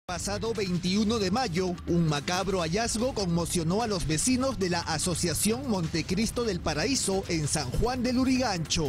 Pasado 21 de mayo, un macabro hallazgo conmocionó a los vecinos de la Asociación Montecristo del Paraíso en San Juan del Lurigancho.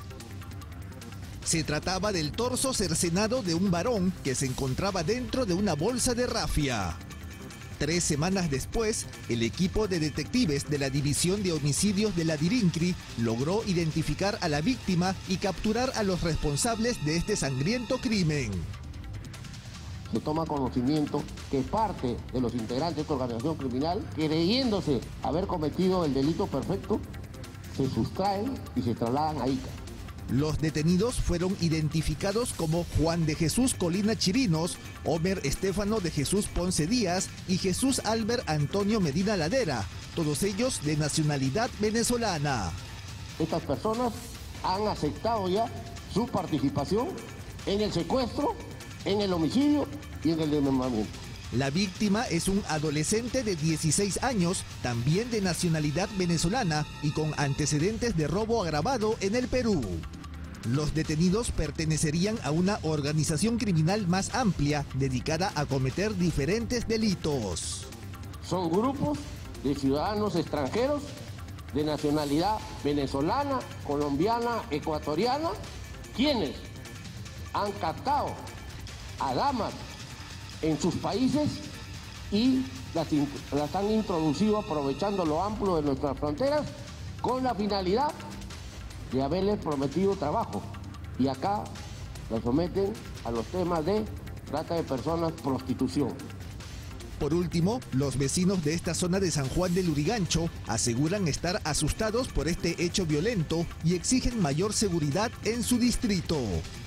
Se trataba del torso cercenado de un varón que se encontraba dentro de una bolsa de rafia. 3 semanas después, el equipo de detectives de la División de Homicidios de la DIRINCRI logró identificar a la víctima y capturar a los responsables de este sangriento crimen. Se toma conocimiento que parte de los integrantes de esta organización criminal, creyéndose haber cometido el delito perfecto, se sustraen y se trasladan a Ica. Los detenidos fueron identificados como Juan de Jesús Colina Chirinos, Homer Estefano de Jesús Ponce Díaz y Jesús Albert Antonio Medina Ladera, todos ellos de nacionalidad venezolana. Estas personas han aceptado ya su participación en el secuestro, en el homicidio y en el desmembramiento. La víctima es un adolescente de 16 años, también de nacionalidad venezolana y con antecedentes de robo agravado en el Perú. Los detenidos pertenecerían a una organización criminal más amplia dedicada a cometer diferentes delitos. Son grupos de ciudadanos extranjeros de nacionalidad venezolana, colombiana, ecuatoriana, quienes han captado a damas en sus países y las han introducido aprovechando lo amplio de nuestras fronteras con la finalidad de haberles prometido trabajo, y acá los someten a los temas de trata de personas, prostitución. Por último, los vecinos de esta zona de San Juan del Lurigancho aseguran estar asustados por este hecho violento y exigen mayor seguridad en su distrito.